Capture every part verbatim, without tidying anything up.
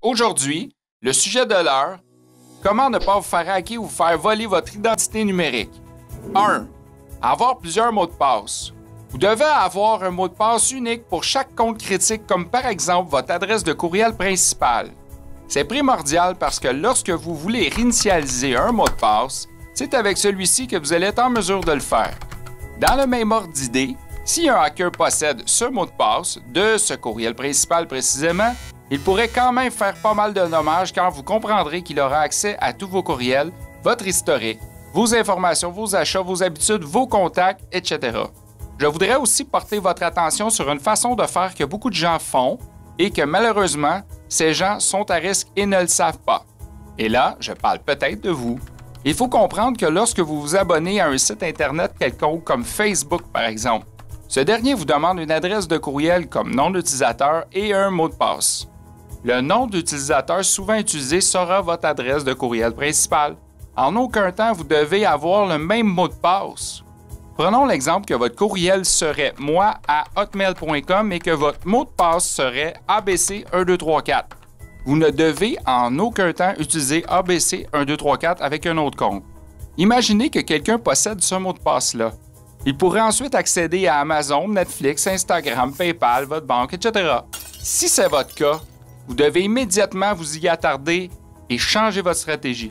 Aujourd'hui, le sujet de l'heure, comment ne pas vous faire hacker ou vous faire voler votre identité numérique. un. Avoir plusieurs mots de passe. Vous devez avoir un mot de passe unique pour chaque compte critique, comme par exemple votre adresse de courriel principale. C'est primordial parce que lorsque vous voulez réinitialiser un mot de passe, c'est avec celui-ci que vous allez être en mesure de le faire. Dans le même ordre d'idée, si un hacker possède ce mot de passe, de ce courriel principal précisément, il pourrait quand même faire pas mal de dommages quand vous comprendrez qu'il aura accès à tous vos courriels, votre historique, vos informations, vos achats, vos habitudes, vos contacts, et cetera. Je voudrais aussi porter votre attention sur une façon de faire que beaucoup de gens font et que malheureusement, ces gens sont à risque et ne le savent pas. Et là, je parle peut-être de vous. Il faut comprendre que lorsque vous vous abonnez à un site Internet quelconque comme Facebook par exemple, ce dernier vous demande une adresse de courriel comme nom d'utilisateur et un mot de passe. Le nom d'utilisateur souvent utilisé sera votre adresse de courriel principale. En aucun temps, vous devez avoir le même mot de passe. Prenons l'exemple que votre courriel serait moi à hotmail point com et que votre mot de passe serait A B C un deux trois quatre. Vous ne devez en aucun temps utiliser A B C un deux trois quatre avec un autre compte. Imaginez que quelqu'un possède ce mot de passe-là. Il pourrait ensuite accéder à Amazon, Netflix, Instagram, PayPal, votre banque, et cetera. Si c'est votre cas, vous devez immédiatement vous y attarder et changer votre stratégie.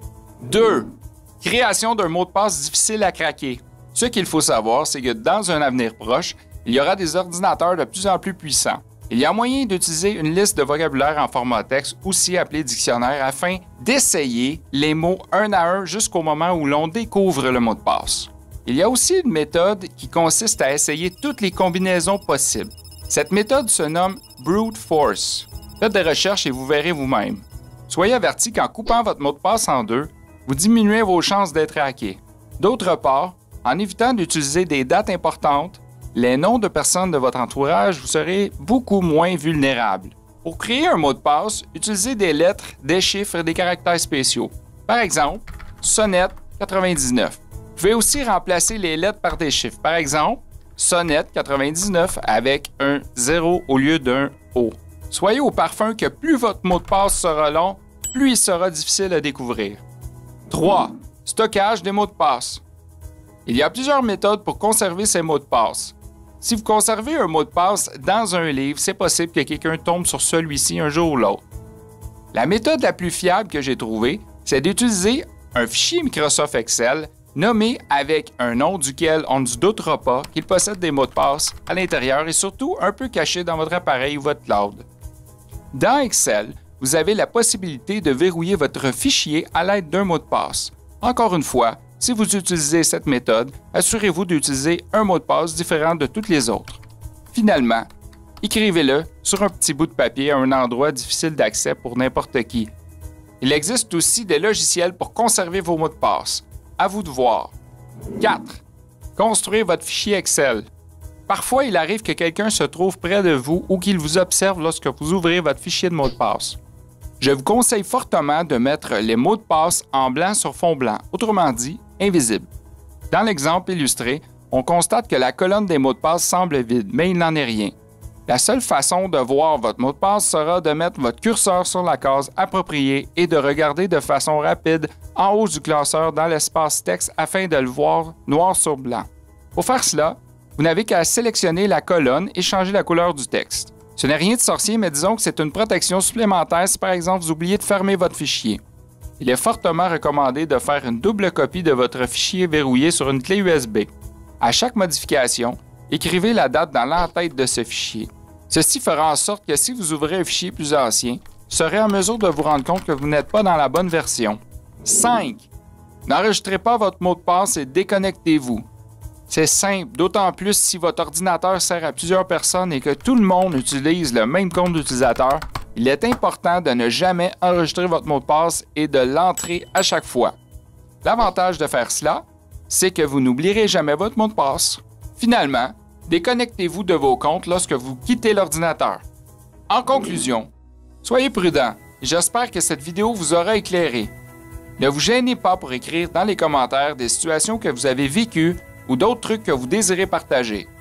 deux. Création d'un mot de passe difficile à craquer. Ce qu'il faut savoir, c'est que dans un avenir proche, il y aura des ordinateurs de plus en plus puissants. Il y a moyen d'utiliser une liste de vocabulaire en format texte, aussi appelé dictionnaire, afin d'essayer les mots un à un jusqu'au moment où l'on découvre le mot de passe. Il y a aussi une méthode qui consiste à essayer toutes les combinaisons possibles. Cette méthode se nomme Brute Force. Faites des recherches et vous verrez vous-même. Soyez avertis qu'en coupant votre mot de passe en deux, vous diminuez vos chances d'être hacké. D'autre part, en évitant d'utiliser des dates importantes, les noms de personnes de votre entourage, vous serez beaucoup moins vulnérable. Pour créer un mot de passe, utilisez des lettres, des chiffres et des caractères spéciaux. Par exemple, Sonnette quatre-vingt-dix-neuf. Vous pouvez aussi remplacer les lettres par des chiffres. Par exemple, Sonnette quatre-vingt-dix-neuf avec un zéro au lieu d'un O. Soyez au parfum que plus votre mot de passe sera long, plus il sera difficile à découvrir. trois. Stockage des mots de passe. Il y a plusieurs méthodes pour conserver ces mots de passe. Si vous conservez un mot de passe dans un livre, c'est possible que quelqu'un tombe sur celui-ci un jour ou l'autre. La méthode la plus fiable que j'ai trouvée, c'est d'utiliser un fichier Microsoft Excel nommé avec un nom duquel on ne se doutera pas qu'il possède des mots de passe à l'intérieur et surtout un peu caché dans votre appareil ou votre cloud. Dans Excel, vous avez la possibilité de verrouiller votre fichier à l'aide d'un mot de passe. Encore une fois, si vous utilisez cette méthode, assurez-vous d'utiliser un mot de passe différent de toutes les autres. Finalement, écrivez-le sur un petit bout de papier à un endroit difficile d'accès pour n'importe qui. Il existe aussi des logiciels pour conserver vos mots de passe. À vous de voir. quatre. Construire votre fichier Excel. Parfois, il arrive que quelqu'un se trouve près de vous ou qu'il vous observe lorsque vous ouvrez votre fichier de mots de passe. Je vous conseille fortement de mettre les mots de passe en blanc sur fond blanc, autrement dit, invisible. Dans l'exemple illustré, on constate que la colonne des mots de passe semble vide, mais il n'en est rien. La seule façon de voir votre mot de passe sera de mettre votre curseur sur la case appropriée et de regarder de façon rapide en haut du classeur dans l'espace texte afin de le voir noir sur blanc. Pour faire cela, vous n'avez qu'à sélectionner la colonne et changer la couleur du texte. Ce n'est rien de sorcier, mais disons que c'est une protection supplémentaire si par exemple vous oubliez de fermer votre fichier. Il est fortement recommandé de faire une double copie de votre fichier verrouillé sur une clé U S B. À chaque modification, écrivez la date dans l'entête de ce fichier. Ceci fera en sorte que si vous ouvrez un fichier plus ancien, vous serez en mesure de vous rendre compte que vous n'êtes pas dans la bonne version. cinq. N'enregistrez pas votre mot de passe et déconnectez-vous. C'est simple, d'autant plus si votre ordinateur sert à plusieurs personnes et que tout le monde utilise le même compte d'utilisateur, il est important de ne jamais enregistrer votre mot de passe et de l'entrer à chaque fois. L'avantage de faire cela, c'est que vous n'oublierez jamais votre mot de passe. Finalement, déconnectez-vous de vos comptes lorsque vous quittez l'ordinateur. En conclusion, soyez prudents et j'espère que cette vidéo vous aura éclairé. Ne vous gênez pas pour écrire dans les commentaires des situations que vous avez vécues ou d'autres trucs que vous désirez partager.